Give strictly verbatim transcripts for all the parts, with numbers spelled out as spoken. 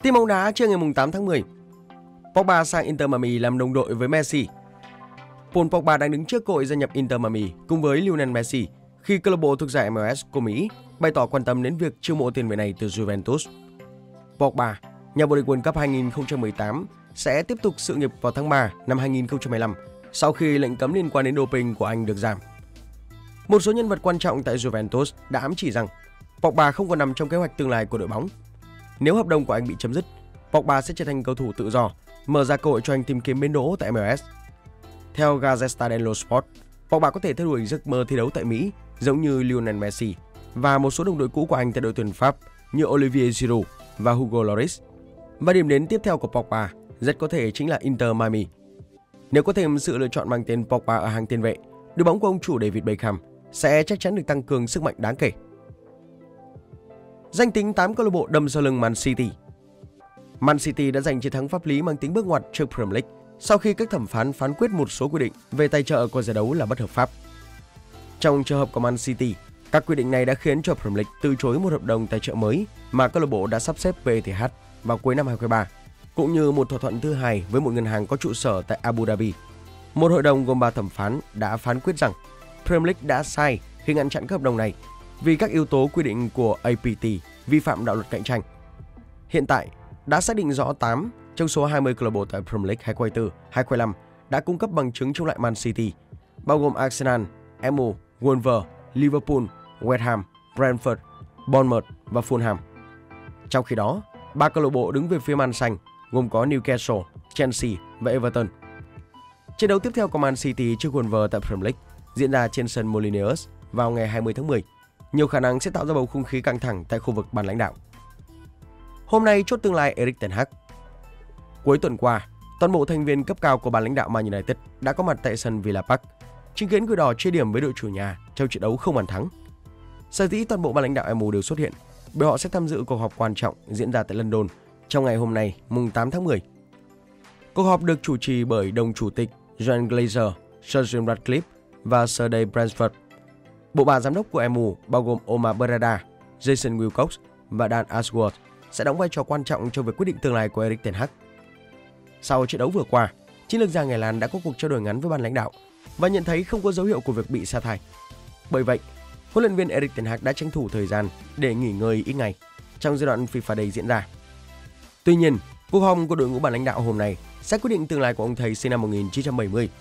Tin bóng đá trưa ngày tám tháng mười. Pogba sang Inter Miami làm đồng đội với Messi. Paul Pogba đang đứng trước cơ hội gia nhập Inter Miami cùng với Lionel Messi khi câu lạc bộ thuộc giải M L S của Mỹ bày tỏ quan tâm đến việc chiêu mộ tiền vệ này từ Juventus. Pogba, nhà vô địch World Cup hai nghìn không trăm mười tám, sẽ tiếp tục sự nghiệp vào tháng ba năm hai nghìn không trăm mười lăm sau khi lệnh cấm liên quan đến doping của anh được giảm. Một số nhân vật quan trọng tại Juventus đã ám chỉ rằng Pogba không còn nằm trong kế hoạch tương lai của đội bóng. Nếu hợp đồng của anh bị chấm dứt, Pogba sẽ trở thành cầu thủ tự do, mở ra cơ hội cho anh tìm kiếm bến đỗ tại M L S. Theo Gazzetta dello Sport, Pogba có thể theo đuổi giấc mơ thi đấu tại Mỹ giống như Lionel Messi và một số đồng đội cũ của anh tại đội tuyển Pháp như Olivier Giroud và Hugo Lloris. Và điểm đến tiếp theo của Pogba rất có thể chính là Inter Miami. Nếu có thêm sự lựa chọn mang tên Pogba ở hàng tiền vệ, đội bóng của ông chủ David Beckham sẽ chắc chắn được tăng cường sức mạnh đáng kể. Danh tính tám câu lạc bộ đâm sau lưng Man City. Man City đã giành chiến thắng pháp lý mang tính bước ngoặt trước Premier League sau khi các thẩm phán phán quyết một số quy định về tài trợ của giải đấu là bất hợp pháp. Trong trường hợp của Man City, các quy định này đã khiến cho Premier League từ chối một hợp đồng tài trợ mới mà câu lạc bộ đã sắp xếp với E T H vào cuối năm hai nghìn không trăm hai mươi ba, cũng như một thỏa thuận thứ hai với một ngân hàng có trụ sở tại Abu Dhabi. Một hội đồng gồm ba thẩm phán đã phán quyết rằng Premier League đã sai khi ngăn chặn các hợp đồng này vì các yếu tố quy định của A P T vi phạm đạo luật cạnh tranh. Hiện tại, đã xác định rõ tám trong số hai mươi câu lạc bộ tại Premier League hai nghìn không trăm hai mươi tư hai nghìn không trăm hai mươi lăm đã cung cấp bằng chứng chống lại Man City, bao gồm Arsenal, em u, Wolves, Liverpool, West Ham, Brentford, Bournemouth và Fulham. Trong khi đó, ba câu lạc bộ đứng về phía Man xanh gồm có Newcastle, Chelsea và Everton. Trận đấu tiếp theo của Man City trước Wolves tại Premier League diễn ra trên sân Molineux vào ngày hai mươi tháng mười. Nhiều khả năng sẽ tạo ra bầu không khí căng thẳng tại khu vực ban lãnh đạo. Hôm nay chốt tương lai Erik ten Hag. Cuối tuần qua, toàn bộ thành viên cấp cao của ban lãnh đạo Man United đã có mặt tại sân Villa Park, chứng kiến Quỷ đỏ chia điểm với đội chủ nhà trong trận đấu không bàn thắng. Sở dĩ toàn bộ ban lãnh đạo em u đều xuất hiện bởi họ sẽ tham dự cuộc họp quan trọng diễn ra tại London trong ngày hôm nay, mùng tám tháng mười. Cuộc họp được chủ trì bởi đồng chủ tịch Joan Glazer, Sir Jim Ratcliffe và Sir Dave Bransford. Bộ ba giám đốc của em u bao gồm Omar Berrada, Jason Wilcox và Dan Ashworth sẽ đóng vai trò quan trọng trong việc quyết định tương lai của Erik ten Hag. Sau trận đấu vừa qua, chiến lược gia Ngày Lan đã có cuộc trao đổi ngắn với ban lãnh đạo và nhận thấy không có dấu hiệu của việc bị sa thải. Bởi vậy, huấn luyện viên Erik ten Hag đã tranh thủ thời gian để nghỉ ngơi ít ngày trong giai đoạn FIFA Day diễn ra. Tuy nhiên, cuộc họp của đội ngũ ban lãnh đạo hôm nay sẽ quyết định tương lai của ông thầy sinh năm một nghìn chín trăm bảy mươi.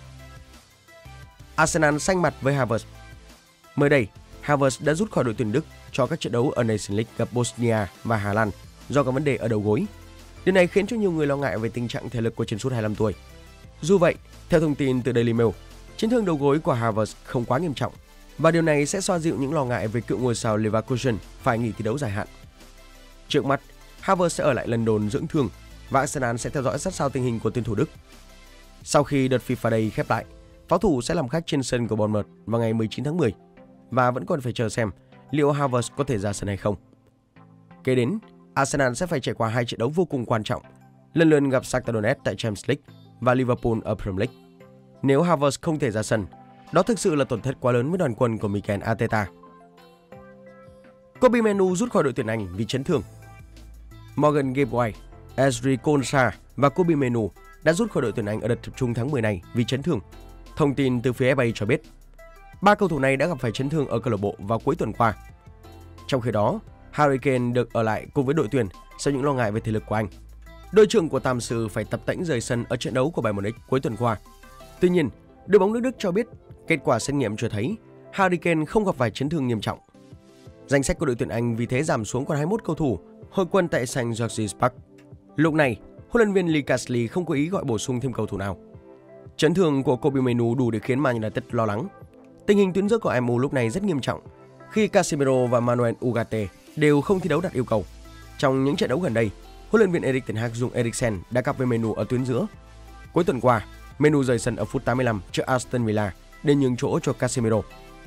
Arsenal xanh mặt với Havertz. Mới đây, Havertz đã rút khỏi đội tuyển Đức cho các trận đấu ở Nations League gặp Bosnia và Hà Lan do có vấn đề ở đầu gối. Điều này khiến cho nhiều người lo ngại về tình trạng thể lực của chân sút hai mươi lăm tuổi. Dù vậy, theo thông tin từ Daily Mail, chấn thương đầu gối của Havertz không quá nghiêm trọng và điều này sẽ xoa dịu những lo ngại về cựu ngôi sao Leverkusen phải nghỉ thi đấu dài hạn. Trước mắt, Havertz sẽ ở lại London dưỡng thương và Arsenal sẽ theo dõi sát sao tình hình của tuyển thủ Đức. Sau khi đợt FIFA Day khép lại, pháo thủ sẽ làm khách trên sân của Bournemouth vào ngày mười chín tháng mười và vẫn còn phải chờ xem liệu Havertz có thể ra sân hay không. Kế đến, Arsenal sẽ phải trải qua hai trận đấu vô cùng quan trọng, lần lượt gặp Shakhtar Donetsk tại Champions League và Liverpool ở Premier League. Nếu Havertz không thể ra sân, đó thực sự là tổn thất quá lớn với đoàn quân của Mikel Arteta. Kobbie Mainoo rút khỏi đội tuyển Anh vì chấn thương. Morgan Gibbs-White, Ezri Konsa và Kobbie Mainoo đã rút khỏi đội tuyển Anh ở đợt tập trung tháng mười này vì chấn thương. Thông tin từ phía F A cho biết, ba cầu thủ này đã gặp phải chấn thương ở câu lạc bộ vào cuối tuần qua. Trong khi đó, Harry Kane được ở lại cùng với đội tuyển sau những lo ngại về thể lực của anh. Đội trưởng của Tam Sư phải tập tễnh rời sân ở trận đấu của Bayern Munich cuối tuần qua. Tuy nhiên, đội bóng nước Đức cho biết kết quả xét nghiệm cho thấy Harry Kane không gặp phải chấn thương nghiêm trọng. Danh sách của đội tuyển Anh vì thế giảm xuống còn hai mươi mốt cầu thủ hội quân tại Saint George's Park. Lúc này, huấn luyện viên Lee Casley không có ý gọi bổ sung thêm cầu thủ nào. Chấn thương của Kobbie Mainoo đủ để khiến Man United lo lắng. Tình hình tuyến giữa của em u lúc này rất nghiêm trọng khi Casemiro và Manuel Ugarte đều không thi đấu đạt yêu cầu. Trong những trận đấu gần đây, huấn luyện viên Erik ten Hag dùng Eriksen đã cặp với Mainoo ở tuyến giữa. Cuối tuần qua, Mainoo rời sân ở phút tám mươi lăm trước Aston Villa để nhường chỗ cho Casemiro.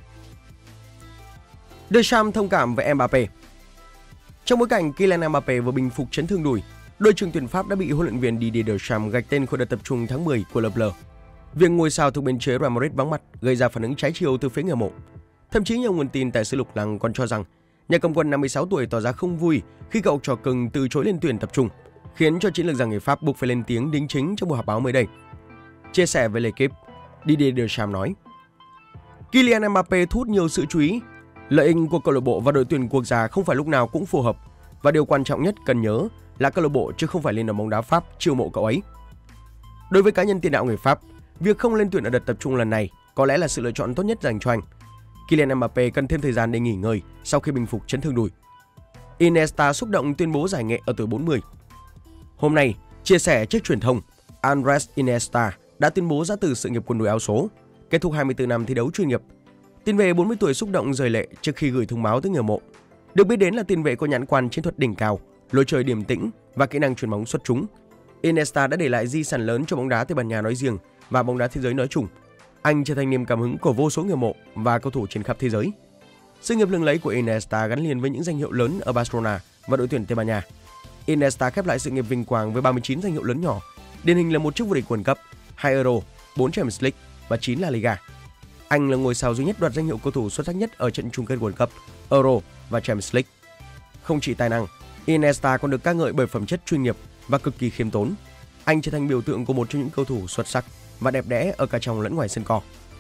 Deschamps thông cảm với Mbappé. Trong bối cảnh Kylian Mbappé vừa bình phục chấn thương đùi, đội trưởng tuyển Pháp đã bị huấn luyện viên Didier Deschamps gạch tên khỏi đợt tập trung tháng mười của Le Bleu. Việc ngôi sao thuộc bên chế Real Madrid vắng mặt gây ra phản ứng trái chiều từ phía người hâm mộ. Thậm chí nhiều nguồn tin tại xứ Lục Lăng còn cho rằng nhà cầm quân năm mươi sáu tuổi tỏ ra không vui khi cậu trò cưng từ chối lên tuyển tập trung. khiến cho chiến lược gia người Pháp buộc phải lên tiếng đính chính trong buổi họp báo mới đây. Chia sẻ với L'Équipe, Didier Deschamps nói: Kylian Mbappé thu hút nhiều sự chú ý. Lợi ích của câu lạc bộ và đội tuyển quốc gia không phải lúc nào cũng phù hợp, và điều quan trọng nhất cần nhớ là câu lạc bộ chứ không phải Liên đoàn bóng đá Pháp chiêu mộ cậu ấy. Đối với cá nhân tiền đạo người Pháp, việc không lên tuyển ở đợt tập trung lần này có lẽ là sự lựa chọn tốt nhất dành cho anh. Kylian Mbappé cần thêm thời gian để nghỉ ngơi sau khi bình phục chấn thương đùi. Iniesta xúc động tuyên bố giải nghệ ở tuổi bốn mươi. Hôm nay, chia sẻ trước truyền thông, Andres Iniesta đã tuyên bố giã từ sự nghiệp quân đội áo số, kết thúc hai mươi tư năm thi đấu chuyên nghiệp. Tiền vệ bốn mươi tuổi xúc động rơi lệ trước khi gửi thông báo tới người hâm mộ. Được biết đến là tiền vệ có nhãn quan chiến thuật đỉnh cao, lối chơi điềm tĩnh và kỹ năng chuyền bóng xuất chúng. Iniesta đã để lại di sản lớn cho bóng đá Tây Ban Nha nói riêng và bóng đá thế giới nói chung. Anh trở thành niềm cảm hứng của vô số người hâm mộ và cầu thủ trên khắp thế giới. Sự nghiệp lừng lẫy của Iniesta gắn liền với những danh hiệu lớn ở Barcelona và đội tuyển Tây Ban Nha. Iniesta khép lại sự nghiệp vinh quang với ba mươi chín danh hiệu lớn nhỏ, điển hình là một chức vô địch World Cup, hai Euro, bốn Champions League và chín La Liga. Anh là ngôi sao duy nhất đoạt danh hiệu cầu thủ xuất sắc nhất ở trận chung kết World Cup, Euro và Champions League. Không chỉ tài năng, Iniesta còn được ca ngợi bởi phẩm chất chuyên nghiệp và cực kỳ khiêm tốn. Anh trở thành biểu tượng của một trong những cầu thủ xuất sắc và đẹp đẽ ở cả trong lẫn ngoài sân cỏ.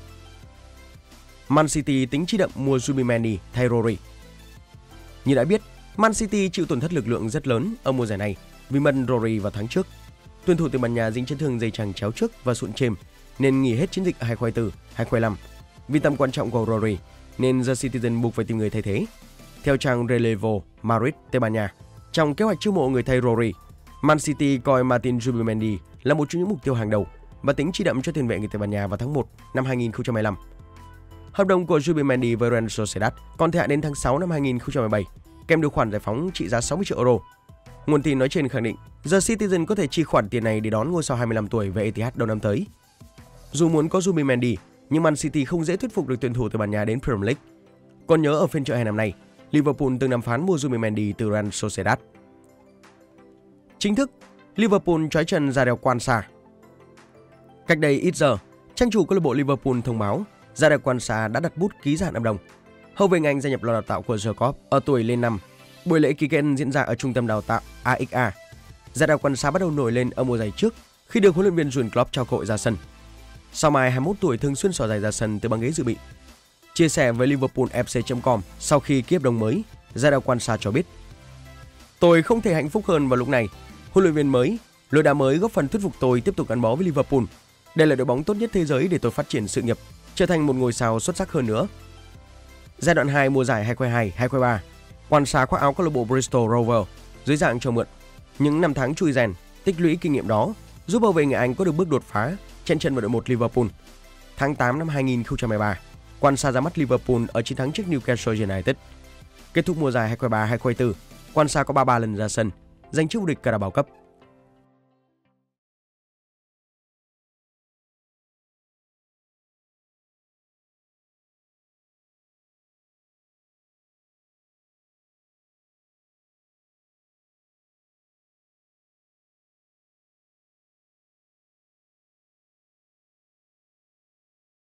Man City tính chi đậm mua Zubimendi thay Rodri. Như đã biết, Man City chịu tổn thất lực lượng rất lớn ở mùa giải này vì mất Rodri vào tháng trước. Tuyển thủ Tây Ban Nha dính chấn thương dây chằng chéo trước và sụn chêm nên nghỉ hết chiến dịch hai không hai tư hai không hai lăm. Vì tầm quan trọng của Rodri nên The Citizen buộc phải tìm người thay thế. Theo trang Relevo Madrid, Tây Ban Nha, trong kế hoạch chiêu mộ người thay Rodri, Man City coi Martin Zubimendi là một trong những mục tiêu hàng đầu và tính chi đậm cho tiền vệ người Tây Ban Nha vào tháng một năm hai không hai lăm. Hợp đồng của Zubimendi với Real Sociedad còn thời hạn đến tháng sáu năm hai không một bảy, kèm điều khoản giải phóng trị giá sáu mươi triệu euro. Nguồn tin nói trên khẳng định The Citizen có thể chi khoản tiền này để đón ngôi sao hai mươi lăm tuổi về Etihad đầu năm tới. Dù muốn có Zubimendi, nhưng Man City không dễ thuyết phục được tuyển thủ Tây Ban Nha đến Premier League. Còn nhớ ở phiên chợ hè năm nay, Liverpool từng đàm phán mua Zubimendi từ Real Sociedad. Chính thức, Liverpool trói chân Jadon Quansah. Cách đây ít giờ, trang chủ câu lạc bộ Liverpool thông báo Jadon Quansah đã đặt bút ký gia hạn hợp đồng. Hậu vệ Anh gia nhập lò đào tạo của Jacob ở tuổi lên năm. Buổi lễ ký kết diễn ra ở trung tâm đào tạo a ích a. Jadon Quansah bắt đầu nổi lên ở mùa giải trước khi được huấn luyện viên Jurgen Klopp trao cơ hội ra sân. Sau mai hai mươi mốt tuổi thường xuyên xỏ giày ra sân từ băng ghế dự bị. Chia sẻ với Liverpool F C chấm com sau khi ký hợp đồng mới, Jadon Quansah cho biết: Tôi không thể hạnh phúc hơn vào lúc này. Huấn luyện viên mới, lối đá mới góp phần thuyết phục tôi tiếp tục gắn bó với Liverpool. Đây là đội bóng tốt nhất thế giới để tôi phát triển sự nghiệp, trở thành một ngôi sao xuất sắc hơn nữa. Giai đoạn hai mùa giải hai không hai hai hai không hai ba, Quansah khoác áo câu lạc bộ Bristol Rovers dưới dạng cho mượn. Những năm tháng chui rèn, tích lũy kinh nghiệm đó giúp hậu vệ người Anh có được bước đột phá chen chân vào đội một Liverpool. Tháng tám năm hai không hai ba, Quansah ra mắt Liverpool ở chiến thắng trước Newcastle United. Kết thúc mùa giải hai không hai ba hai không hai tư, Quansah có ba mươi ba lần ra sân, giành chức vô địch Carabao Cup.